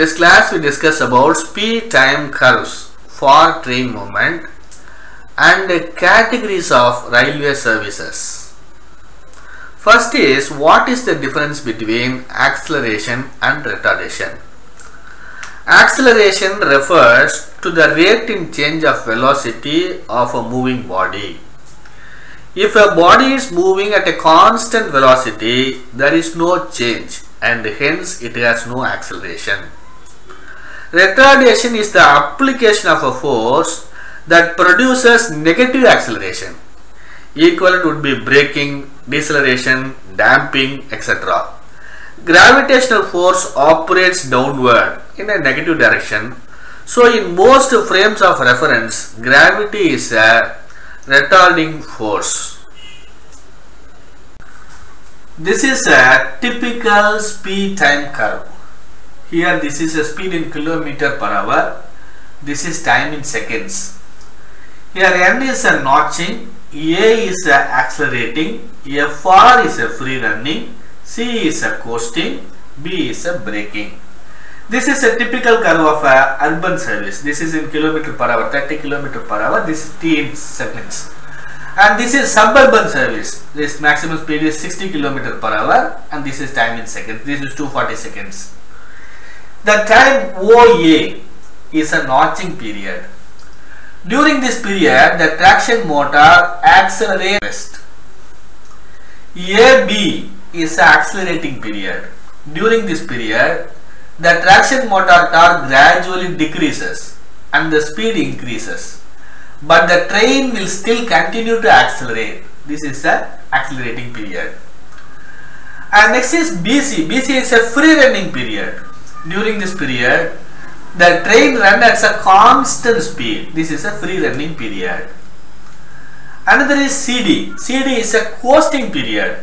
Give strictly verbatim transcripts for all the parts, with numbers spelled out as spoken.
This class we discuss about speed time curves for train movement and categories of railway services. First is, what is the difference between acceleration and retardation? Acceleration refers to the rate in change of velocity of a moving body. If a body is moving at a constant velocity, there is no change and hence it has no acceleration. Retardation is the application of a force that produces negative acceleration. Equivalent would be braking, deceleration, damping, et cetera. Gravitational force operates downward in a negative direction. So in most frames of reference, gravity is a retarding force. This is a typical speed time curve. Here this is a speed in kilometer per hour. This is time in seconds. Here N is a notching, A is a accelerating, F R is a free running, C is a coasting, B is a braking. This is a typical curve of a urban service. This is in kilometer per hour, thirty kilometer per hour. This is T in seconds. And this is suburban service. This maximum speed is sixty kilometer per hour and this is time in seconds. This is two hundred forty seconds. The time O A is a notching period. During this period, the traction motor accelerates. A B is an accelerating period. During this period, the traction motor torque gradually decreases and the speed increases. But the train will still continue to accelerate. This is the accelerating period. And next is B C. B C is a free running period. During this period, the train runs at a constant speed. This is a free running period. Another is C D. C D is a coasting period.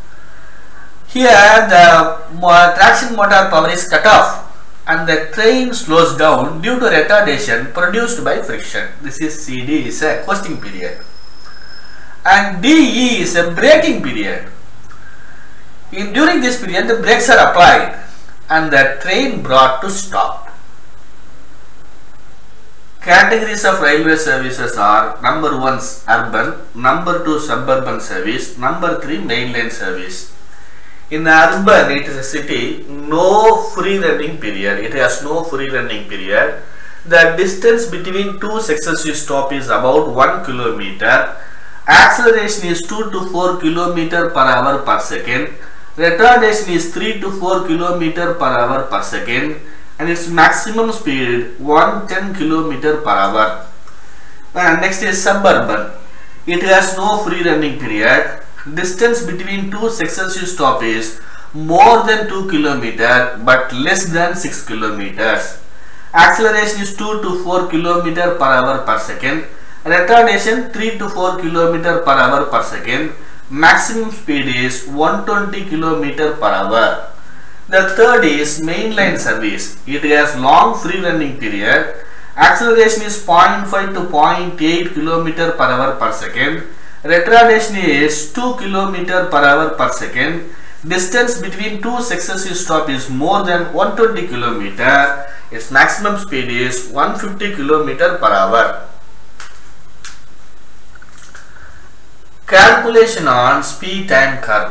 Here the traction motor power is cut off and the train slows down due to retardation produced by friction. This is C D is a coasting period. And D E is a braking period. In, during this period, the brakes are applied and the train brought to stop. Categories of railway services are: number one urban, number two suburban service, number three mainline service. In urban, it is a city, no free running period. It has no free running period. The distance between two successive stops is about one kilometer. Acceleration is two to four kilometer per hour per second. Retardation is three to four kilometer per hour per second. And its maximum speed one hundred ten kilometer per hour. And next is suburban. It has no free running period. Distance between two successive stops is more than two kilometers but less than six kilometers. Acceleration is two to four kilometer per hour per second. Retardation three to four kilometer per hour per second. Maximum speed is one hundred twenty kilometer per hour. The third is mainline service. It has long free running period. Acceleration is zero point five to zero point eight kilometer per hour per second. Retardation is two kilometer per hour per second. Distance between two successive stops is more than one hundred twenty kilometer. Its maximum speed is one hundred fifty kilometer per hour. Calculation on speed time curve.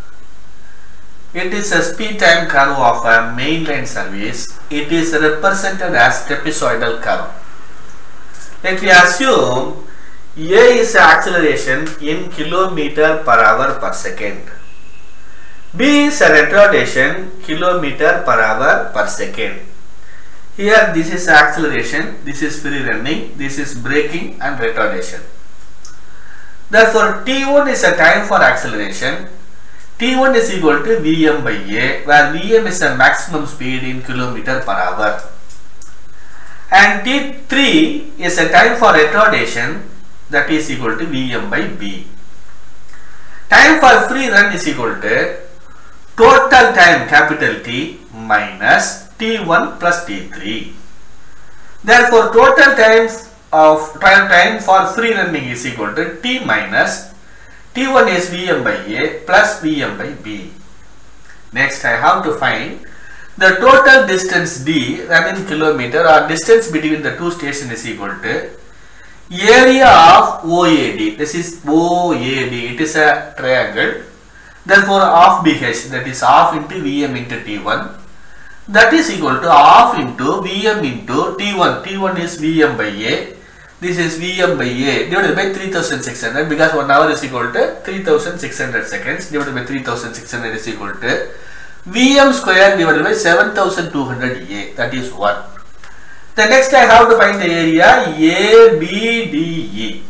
It is a speed time curve of a mainline service. It is represented as trapezoidal curve. Let me assume A is acceleration in kilometer per hour per second. B is a retardation kilometer per hour per second. Here this is acceleration, this is free running, this is braking and retardation. Therefore T one is a time for acceleration. T one is equal to Vm by A, where Vm is a maximum speed in kilometer per hour. And T three is a time for retardation, that is equal to Vm by B. Time for free run is equal to total time capital T minus T one plus T three. Therefore total time of time for free running is equal to T minus T one is Vm by A plus Vm by B. Next I have to find The total distance d run in kilometer or distance between the two stations is equal to area of O A D. This is O A D. It is a triangle. Therefore, half B H, that is half into V M into T one. That is equal to half into V M into T one. T one is V M by A. This is V M by A divided by three thousand six hundred, because one hour is equal to three thousand six hundred seconds divided by three thousand six hundred is equal to V M square divided by seven thousand two hundred A. That is one. The next I have to find the area A B D E.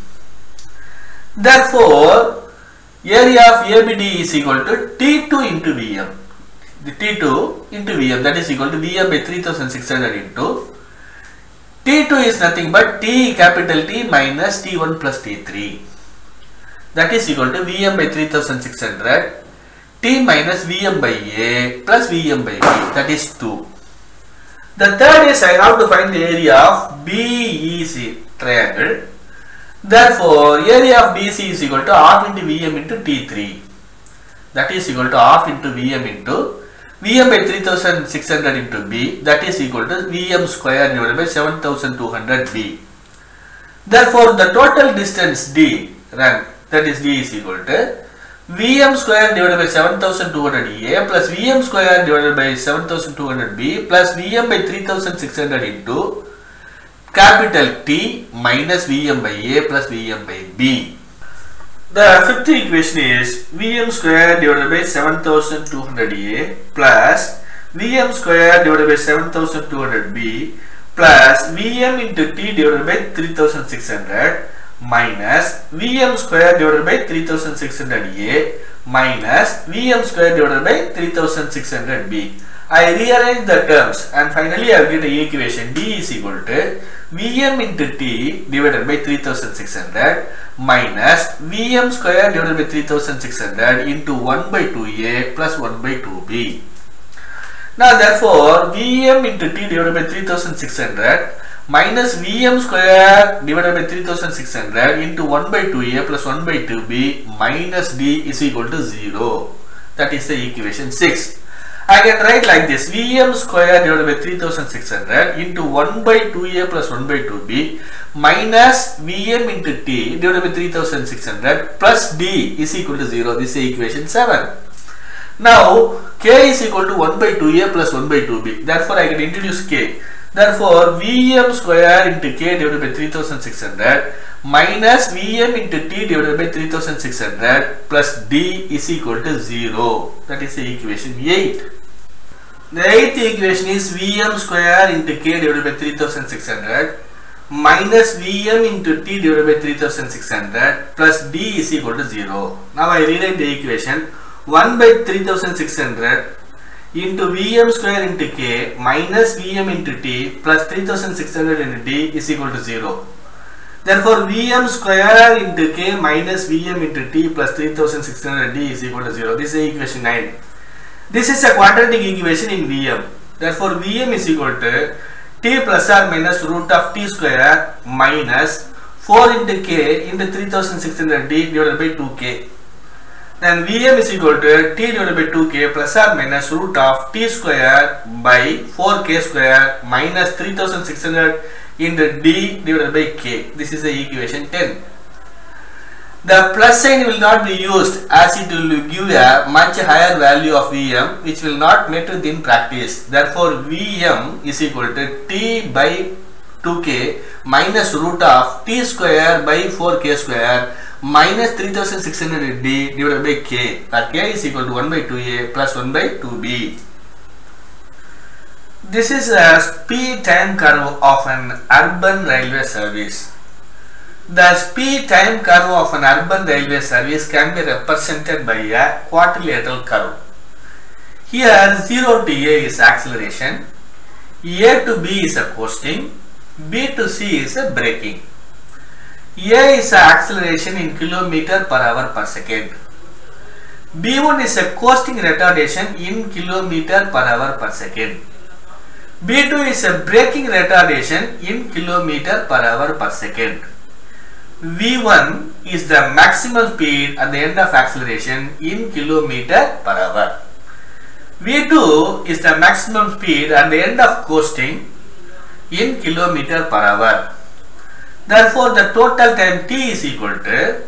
Therefore, area of A B D is equal to T two into V M. The T two into V M, that is equal to V M by three thousand six hundred into T two is nothing but T capital T minus T one plus T three. That is equal to V M by three thousand six hundred T minus V M by A plus V M by B, that is two. The third is I have to find the area of B E C triangle. Therefore, area of B C is equal to half into V M into T three. That is equal to half into V M into V M by three thousand six hundred into B, that is equal to V M square divided by seven thousand two hundred B. Therefore, the total distance D run, that is D is equal to V M square divided by seven thousand two hundred A plus V M square divided by seven thousand two hundred B plus V M by three thousand six hundred into capital T minus V M by A plus V M by B. The fifth equation is V M square divided by seven thousand two hundred A plus V M square divided by seven thousand two hundred B plus V M into T divided by three thousand six hundred minus V M square divided by three thousand six hundred A minus V M square divided by three thousand six hundred B. I rearrange the terms and finally I will get the equation D is equal to V M into T divided by three thousand six hundred minus V M square divided by three thousand six hundred into one by two A plus one by two B. Now therefore, V M into T divided by three thousand six hundred minus V M square divided by three thousand six hundred into one by two A plus one by two B minus D is equal to zero. That is the equation six. I can write like this: V M square divided by three thousand six hundred into one by two A plus one by two B minus V M into T divided by three thousand six hundred plus D is equal to zero. This is equation seven. Now K is equal to one by two A plus one by two B. Therefore, I can introduce K. Therefore, V M square into K divided by three thousand six hundred minus V M into T divided by three thousand six hundred plus D is equal to zero. That is the equation eight. The eighth equation is V M square into K divided by three thousand six hundred minus V M into T divided by three thousand six hundred plus D is equal to zero. Now I rewrite the equation: one by three thousand six hundred into V M square into K minus V M into T plus three thousand six hundred into D is equal to zero. Therefore, V M square into K minus V M into T plus three thousand six hundred D is equal to zero. This is equation nine. This is a quadratic equation in V M. Therefore, V M is equal to T plus or minus root of T square minus four into K into three thousand six hundred D divided by two K. Then V M is equal to T divided by two K plus or minus root of T square by four K square minus three thousand six hundred into D divided by K. This is the equation ten. The plus sign will not be used as it will give a much higher value of V M, which will not matter in practice. Therefore, V M is equal to T by two K minus root of T square by four K square minus three thousand six hundred D divided by K, where K is equal to one by two A plus one by two B. This is a speed time curve of an urban railway service. The speed time curve of an urban railway service can be represented by a quadrilateral curve. Here zero to A is acceleration, A to B is a coasting, B to C is a braking. A is a acceleration in kilometer per hour per second. B one is a coasting retardation in kilometer per hour per second. B two is a braking retardation in kilometer per hour per second. V one is the maximum speed at the end of acceleration in kilometer per hour. V two is the maximum speed at the end of coasting in kilometer per hour. Therefore, the total time t is equal to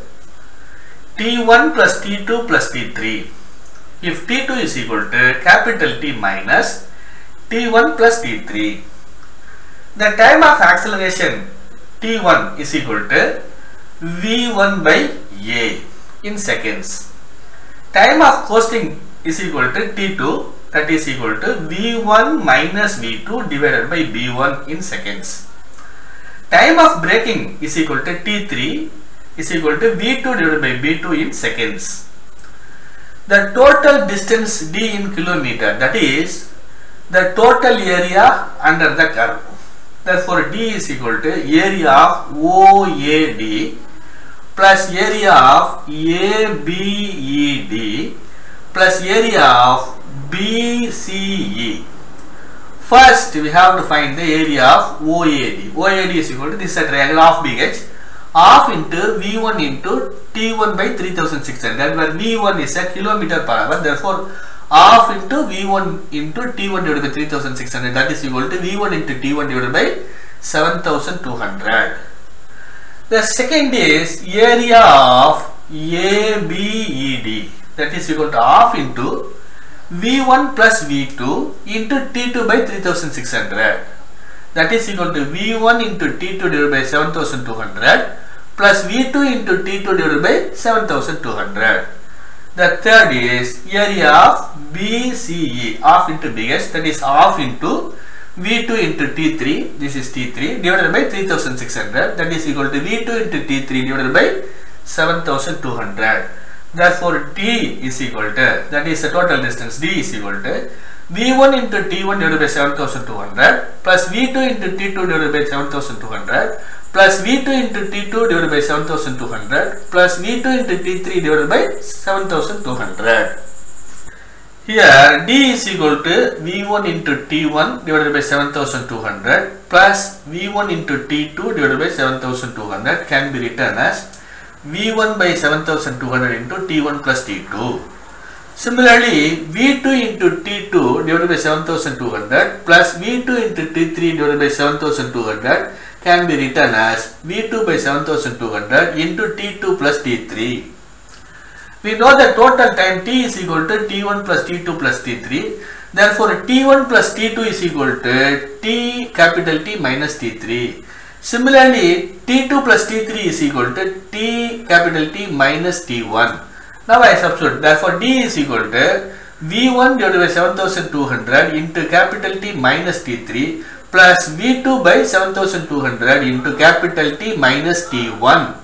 T one plus T two plus T three. If T two is equal to capital T minus T one plus T three. The time of acceleration T one is equal to V one by A in seconds. Time of coasting is equal to T two, that is equal to V one minus V two divided by B one in seconds. Time of braking is equal to T three is equal to V two divided by B two in seconds. The total distance d in kilometer, that is the total area under the curve. Therefore, d is equal to area of O A D plus area of A B E D plus area of B C E. First, we have to find the area of O A D. O A D is equal to, this is a triangle of B H, half into V one into T one by three thousand six hundred, where V one is a kilometer per hour. Therefore, half into V one into T one divided by three thousand six hundred, that is equal to V one into T one divided by seven thousand two hundred. The second is area of A B E D, that is equal to half into V one plus V two into T two by three thousand six hundred, that is equal to V one into T two divided by seven thousand two hundred plus V two into T two divided by seven thousand two hundred. The third is area of B C E, half into B H, that is half into V two into T three, this is T three, divided by three thousand six hundred, that is equal to V two into T three divided by seven thousand two hundred. Therefore, D is equal to, that is the total distance, D is equal to V one into T one divided by seven thousand two hundred plus V two into T two divided by seven thousand two hundred plus V two into T two divided by seven thousand two hundred plus V two into T three divided by seven thousand two hundred. Here D is equal to V one into T one divided by seven thousand two hundred plus V one into T two divided by seven thousand two hundred can be written as V one by seven thousand two hundred into T one plus T two. Similarly, V two into T two divided by seven thousand two hundred plus V two into T three divided by seven thousand two hundred can be written as V two by seven thousand two hundred into T two plus T three. We know that total time T is equal to T one plus T two plus T three. Therefore, T one plus T two is equal to T capital T minus T three. Similarly, T two plus T three is equal to T capital T minus T one. Now I substitute. Therefore, D is equal to V one divided by seven thousand two hundred into capital T minus T three plus V two by seven thousand two hundred into capital T minus T one.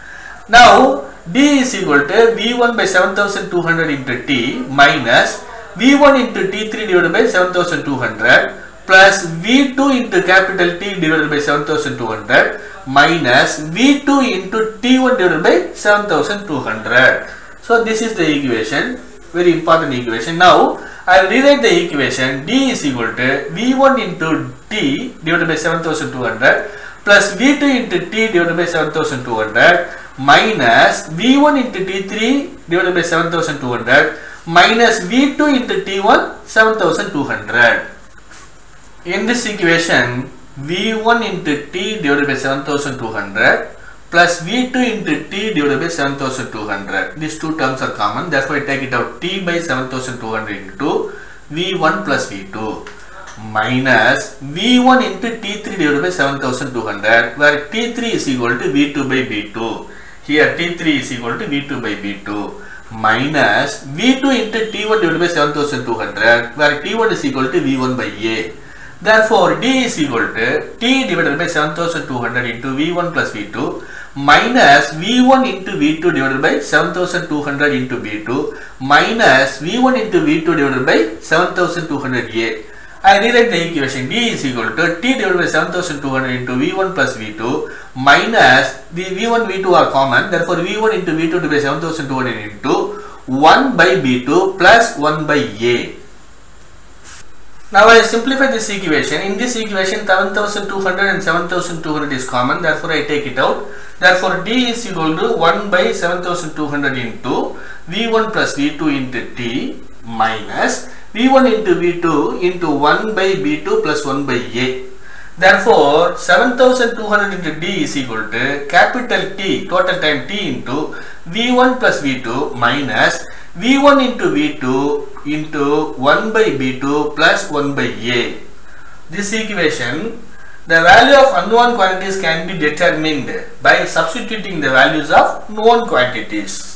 Now, D is equal to V one by seven thousand two hundred into T minus V one into T three divided by seven thousand two hundred plus V two into capital T divided by seven thousand two hundred minus V two into T one divided by seven thousand two hundred. So, this is the equation, very important equation. Now, I will rewrite the equation. D is equal to V one into T divided by seven thousand two hundred plus V two into T divided by seven thousand two hundred minus V one into T three divided by seven thousand two hundred minus V two into T one seven thousand two hundred. In this equation, V one into T divided by seven thousand two hundred plus V two into T divided by seven thousand two hundred. These two terms are common. Therefore, I take it out T by seven thousand two hundred into V one plus V two minus V one into T three divided by seven thousand two hundred, where T three is equal to V two by V two. Here T three is equal to V two by V two minus V two into T one divided by seven thousand two hundred, where T one is equal to V one by A. Therefore, D is equal to T divided by seven thousand two hundred into V one plus V two minus V one into V two divided by seven thousand two hundred into V two minus V one into V two divided by seven thousand two hundred A. I rewrite the equation. D is equal to T divided by seven thousand two hundred into V one plus V two minus the V one V two are common. Therefore, V one into V two divided by seven thousand two hundred into one by V two plus one by A. Now I simplify this equation. In this equation, seven thousand two hundred and seven thousand two hundred is common. Therefore, I take it out. Therefore, D is equal to one by seven thousand two hundred into V one plus V two into T minus V one into V two into one by B two plus one by A. Therefore, seven thousand two hundred into D is equal to capital T, total time T into V one plus V two minus V one into V two into one by B two plus one by A. This equation, the value of unknown quantities can be determined by substituting the values of known quantities.